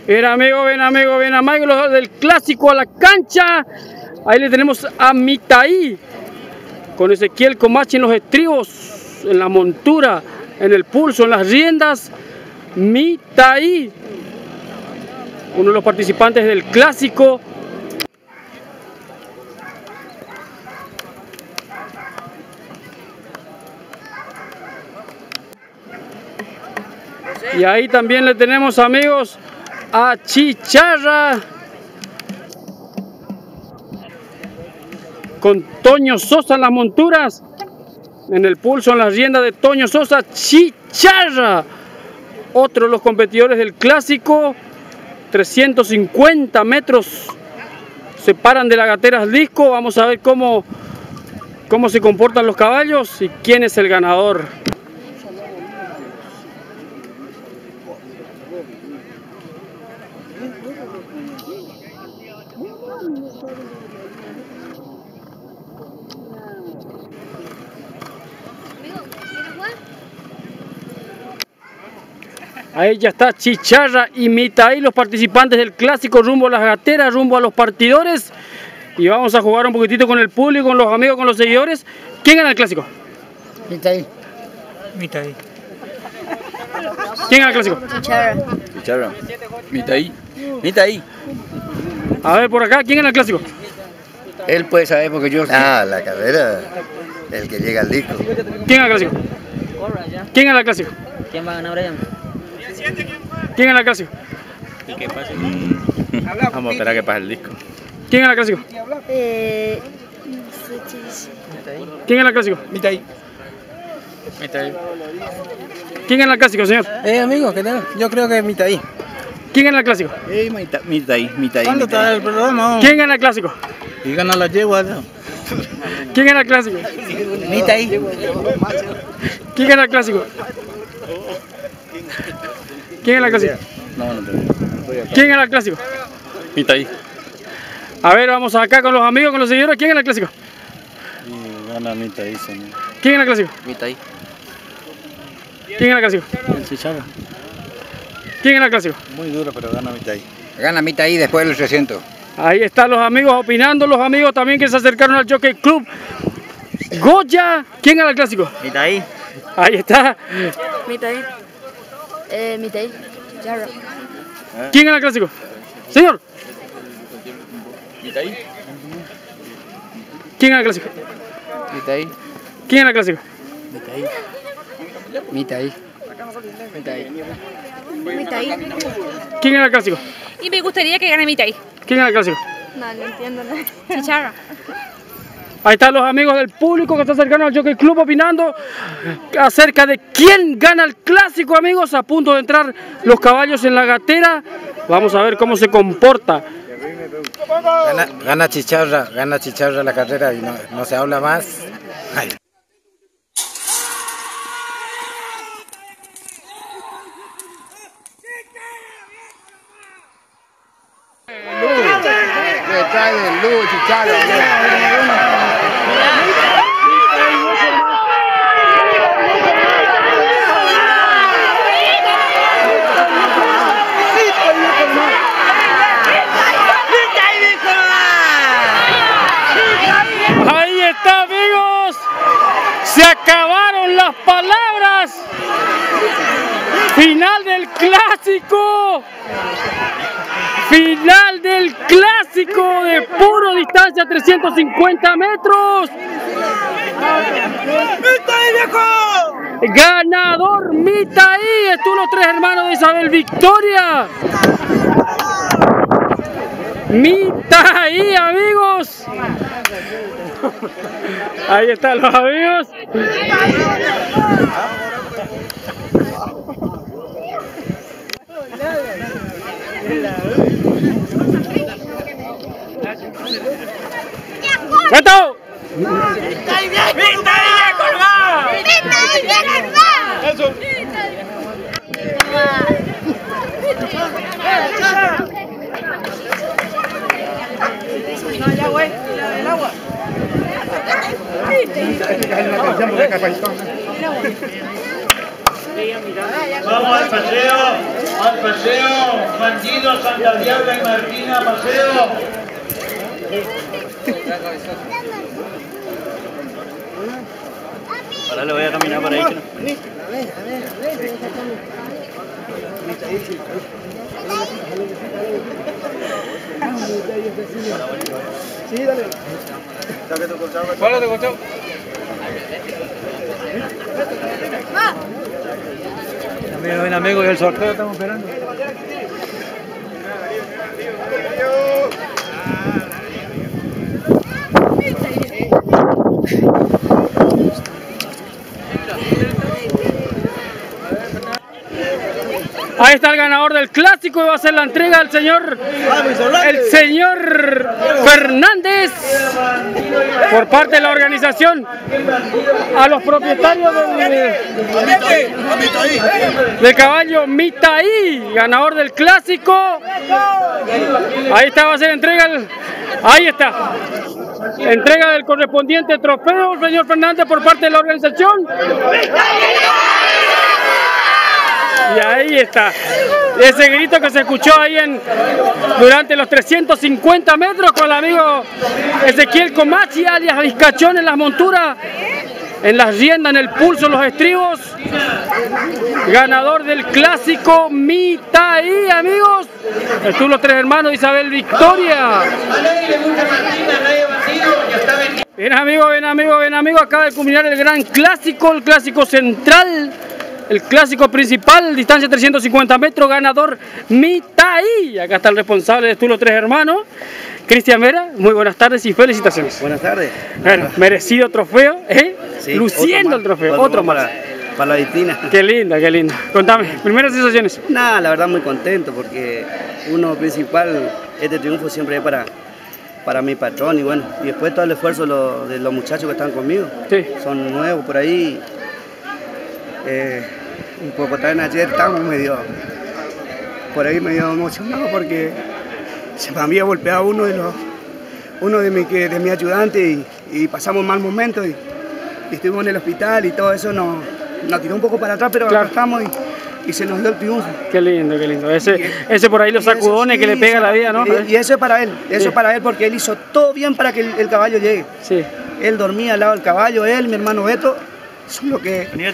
Bien amigo, bien amigo, bien amigo, los del clásico a la cancha. Ahí le tenemos a Mitaí, con Ezequiel Comachi en los estribos, en la montura, en el pulso, en las riendas. Mitaí, uno de los participantes del clásico. Y ahí también le tenemos, amigos, a Chicharra con Toño Sosa en las monturas, en el pulso, en las riendas de Toño Sosa. Chicharra, otro de los competidores del clásico. 350 metros separan de la Gatera Jalisco. Vamos a ver cómo se comportan los caballos y quién es el ganador. Ahí ya está Chicharra y Mitaí, los participantes del clásico, rumbo a las gateras, rumbo a los partidores. Y vamos a jugar un poquitito con el público, con los amigos, con los seguidores. ¿Quién gana el clásico? Mitaí. Mitaí. ¿Quién gana el clásico? Chicharra. Chicharra. Mitaí. Mitaí. A ver, por acá, ¿quién gana el clásico? Él puede saber porque yo... Ah, la carrera, el que llega al disco. ¿Quién gana el clásico? ¿Quién gana el clásico? ¿Quién va a ganar, Brian? ¿Quién gana el clásico? ¿Y qué pasa? Vamos a esperar que pase el disco. ¿Quién gana el clásico? ¿Quién gana el clásico? Mitaí. Mitaí. ¿Quién gana el clásico, señor? Amigo, ¿qué tal? Yo creo que es Mitaí. ¿Quién gana el clásico? Mitaí. ¿Cuándo está el programa? ¿Quién gana el clásico? Y gana la yegua. ¿Quién gana el clásico? Mitaí. ¿Quién gana el clásico? ¿Quién gana el clásico? No te ¿Quién gana el clásico? Mitaí. A ver, vamos acá con los amigos, con los seguidores. ¿Quién gana el clásico? Gana Mitaí, señor. ¿Quién gana el clásico? Mitaí. ¿Quién gana el clásico? El Chicharra. ¿Quién gana el clásico? Muy duro, pero gana Mitaí. Gana Mitaí después de los 300. Ahí están los amigos opinando, los amigos también que se acercaron al Jockey Club. Goya, ¿quién gana el clásico? Mitaí. Ahí está. Mitaí. Mitaí. Chicharra. ¿Quién gana el clásico? Señor. Mitaí. ¿Quién gana el clásico? Mitaí. ¿Quién gana el clásico? Mitaí. Mitaí. Mitaí. ¿Quién gana el clásico? Y me gustaría que gane Mitaí. ¿Quién gana el clásico? No entiendo nada. Chicharra. Ahí están los amigos del público que está cercano al Jockey Club opinando acerca de quién gana el clásico, amigos. A punto de entrar los caballos en la gatera. Vamos a ver cómo se comporta. Gana Chicharra la carrera y no se habla más. Ay. Le trae el luz, Chicharra. Ahí está, amigos. Se acabaron las palabras. Final del clásico. Final del clásico de puro distancia, 350 metros. ¡Mitaí, viejo! Ganador Mitaí. Estuvo los tres hermanos de Isabel Victoria. Mitaí, amigos. Ahí están los amigos. ¡Gato! ¡Mitaí, viejo, hermano! Mitaí, viejo. Eso. Ya, güey, el agua. Vamos al paseo. Al paseo, Bandido, Santa Diabla y Martina, paseo. Ahora le voy a caminar por ahí. Sí, dale. ¿Cuál te costó? Ven amigo, y el sorteo estamos esperando. Ahí está el ganador del clásico y va a hacer la entrega al señor, el señor Fernández, por parte de la organización, a los propietarios del caballo Mitaí, ganador del clásico. Ahí está, va a ser entrega, ahí está, entrega del correspondiente trofeo, señor Fernández, por parte de la organización. Y ahí está, ese grito que se escuchó ahí durante los 350 metros con el amigo Ezequiel Comachi, alias Vizcachón, en las monturas, en las riendas, en el pulso, en los estribos. Ganador del clásico Mitaí, amigos. Estuvo los tres hermanos, Isabel Victoria. Bien amigo, bien amigo, bien amigo, acaba de culminar el gran clásico, el clásico central. El clásico principal, distancia 350 metros, ganador Mitaí. Acá está el responsable de Estulo Tres Hermanos, Cristian Vera. Muy buenas tardes y felicitaciones. Buenas tardes. Bueno, merecido trofeo, sí, luciendo el trofeo, otro más. Para la Vitina. Qué linda, qué linda. Contame, primeras sensaciones. Nada, la verdad muy contento porque uno principal, este triunfo siempre es para mi patrón y bueno, y después todo el esfuerzo de los muchachos que están conmigo. Sí. Son nuevos por ahí. Un poco también ayer estábamos medio emocionados porque se me había golpeado uno de mi ayudante y pasamos mal momento y estuvimos en el hospital y todo eso nos tiró un poco para atrás, pero claro, acá estamos y se nos dio el triunfo. Qué lindo, qué lindo. Ese por ahí los sacudones que le pega la vida, ¿no? Y eso es para él, para él porque él hizo todo bien para que el caballo llegue. Sí. Él dormía al lado del caballo, él, mi hermano Beto, son lo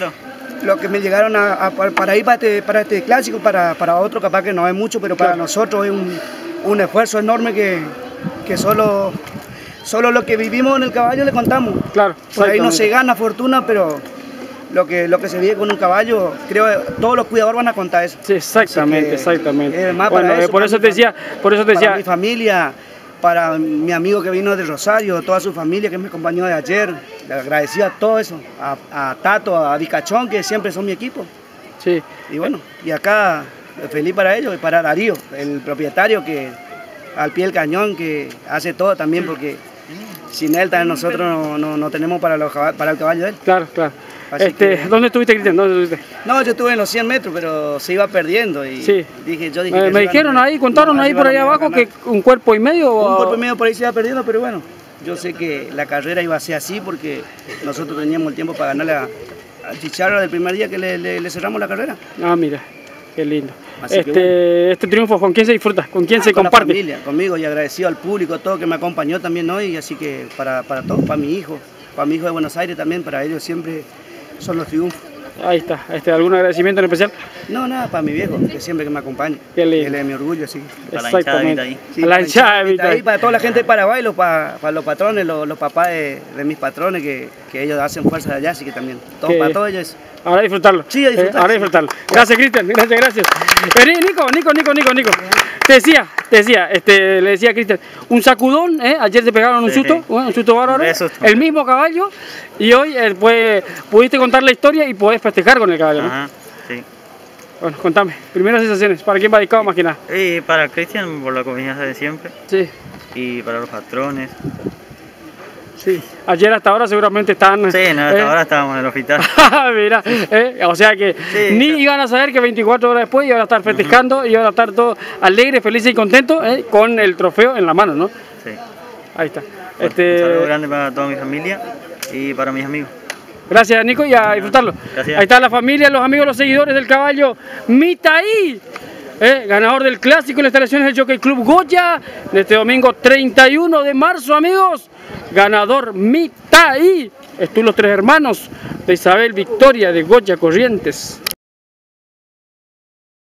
que me llegaron para ir para este clásico, para otro capaz que no es mucho, pero para nosotros es un esfuerzo enorme que solo lo que vivimos en el caballo le contamos. Claro. Por ahí no se gana fortuna, pero lo que se vive con un caballo, creo que todos los cuidadores van a contar eso. Sí, exactamente, exactamente. Bueno, por eso te decía. Para mi familia, para mi amigo que vino de Rosario, toda su familia que me acompañó de ayer, le agradecía a todo eso, a Tato, a Vizcachón, que siempre son mi equipo. Sí. Y bueno, y acá feliz para ellos y para Darío, el propietario que al pie del cañón, que hace todo también, porque sin él también nosotros no tenemos para el caballo de él. Claro, claro. ¿Dónde estuviste, Cristian? ¿Dónde estuviste? No, yo estuve en los 100 metros, pero se iba perdiendo y sí. yo dije me dijeron ahí, contaron ahí por ahí abajo que un cuerpo y medio. Un cuerpo y medio por ahí se iba perdiendo, pero bueno, yo sé que la carrera iba a ser así porque nosotros teníamos el tiempo para ganarle al Chicharra del primer día que le cerramos la carrera. Ah, mira, qué lindo. Este triunfo, ¿con quién se disfruta? ¿Con quién se comparte? Con la familia, conmigo, y agradecido al público, a todo que me acompañó también hoy, así que para todos, para mi hijo de Buenos Aires también, para ellos siempre son los triunfos. Ahí está, ¿algún agradecimiento en especial? No, nada, para mi viejo, que siempre que me acompaña. Qué lindo. Él es mi orgullo, sí. Exactamente. Sí, la hinchada de Mitaí. Para toda la gente de Paraguay, para los patrones, los papás de mis patrones, que ellos hacen fuerza de allá, así que también, para todos ellos. Ahora disfrutarlo. Sí, a disfrutarlo. Ahora disfrutarlo. Gracias, Cristian, gracias. Vení, Nico. Te decía, le decía a Cristian, un sacudón, ayer te pegaron un susto bárbaro, el mismo caballo, y hoy pudiste contar la historia y podés festejar con el caballo, ¿no? Ajá, sí. Bueno, contame, primeras sensaciones, ¿para quién va dedicado más que nada? Para Cristian, por la confianza de siempre. Sí. Y para los patrones. Sí, ayer hasta ahora seguramente estaban... Sí, hasta ahora estábamos en el hospital. Mira, o sea que ni iban a saber que 24 horas después iban a estar festejando, iban a estar todos alegres, felices y contentos con el trofeo en la mano, ¿no? Sí. Ahí está. Un saludo grande para toda mi familia y para mis amigos. Gracias, Nico, y a disfrutarlo. Gracias. Ahí está la familia, los amigos, los seguidores del caballo Mitaí. Ganador del clásico en las instalaciones del Jockey Club Goya, en este domingo 31 de marzo, amigos. Ganador Mitaí. Estos los tres hermanos de Isabel Victoria de Goya Corrientes.